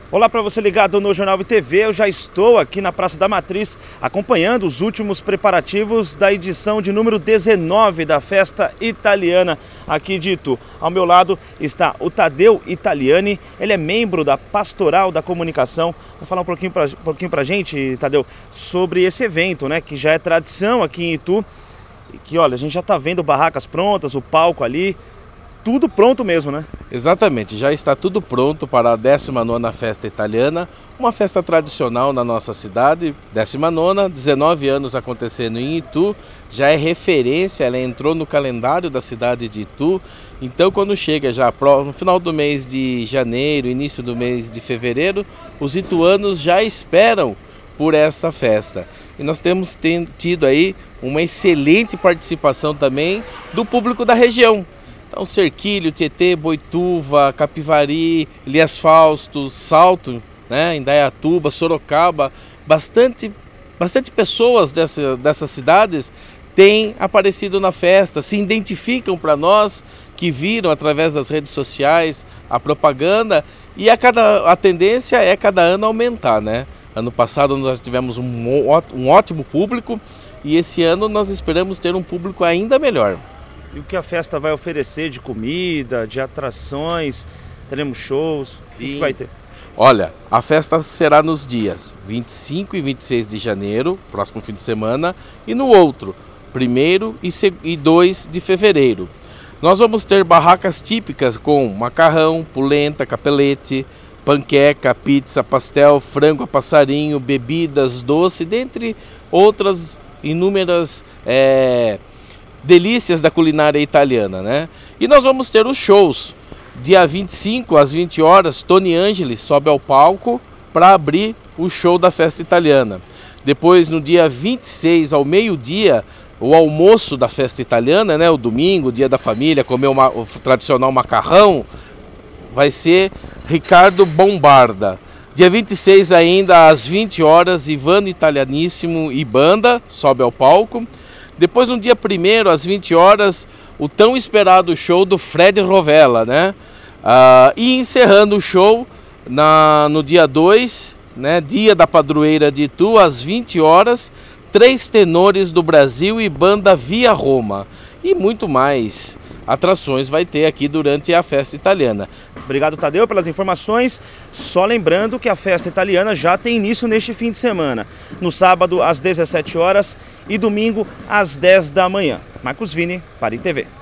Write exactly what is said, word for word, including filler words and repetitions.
Olá para você ligado no Jornal e T V, eu já estou aqui na Praça da Matriz acompanhando os últimos preparativos da edição de número dezenove da Festa Italiana aqui de Itu. Ao meu lado está o Tadeu Italiani, ele é membro da Pastoral da Comunicação. Vai falar um pouquinho para um pouquinho para a gente, Tadeu, sobre esse evento, né, que já é tradição aqui em Itu. E que, olha, a gente já está vendo barracas prontas, o palco ali. Tudo pronto mesmo, né? Exatamente, já está tudo pronto para a décima nona Festa Italiana, uma festa tradicional na nossa cidade, décima nona, dezenove anos acontecendo em Itu, já é referência, ela entrou no calendário da cidade de Itu, então quando chega já no final do mês de janeiro, início do mês de fevereiro, os ituanos já esperam por essa festa. E nós temos tido aí uma excelente participação também do público da região. Então, Cerquilho, Tietê, Boituva, Capivari, Elias Fausto, Salto, né, Indaiatuba, Sorocaba, bastante, bastante pessoas dessa, dessas cidades têm aparecido na festa, se identificam para nós, que viram através das redes sociais a propaganda, e a, cada, a tendência é cada ano aumentar, né? Ano passado nós tivemos um, um ótimo público e esse ano nós esperamos ter um público ainda melhor. E o que a festa vai oferecer de comida, de atrações? Teremos shows? Sim. O que vai ter? Olha, a festa será nos dias vinte e cinco e vinte e seis de janeiro, próximo fim de semana, e no outro, primeiro e dois de fevereiro. Nós vamos ter barracas típicas com macarrão, polenta, capelete, panqueca, pizza, pastel, frango a passarinho, bebidas, doce, dentre outras inúmeras é, delícias da culinária italiana, né? E nós vamos ter os shows. Dia vinte e cinco às vinte horas, Tony Angeli sobe ao palco para abrir o show da festa italiana. Depois, no dia vinte e seis ao meio-dia, o almoço da festa italiana, né? O domingo, dia da família, comer uma, o tradicional macarrão, vai ser Ricardo Bombarda. Dia vinte e seis ainda às vinte horas, Ivano Italianissimo e banda sobe ao palco. Depois, no dia primeiro, às vinte horas, o tão esperado show do Fred Rovella, né? Ah, e encerrando o show na, no dia dois, né? Dia da Padroeira de Itu, às vinte horas, três tenores do Brasil e banda Via Roma. E muito mais atrações vai ter aqui durante a festa italiana. Obrigado, Tadeu, pelas informações. Só lembrando que a festa italiana já tem início neste fim de semana. No sábado, às dezessete horas e domingo, às dez da manhã. Marcos Vini, para I T V.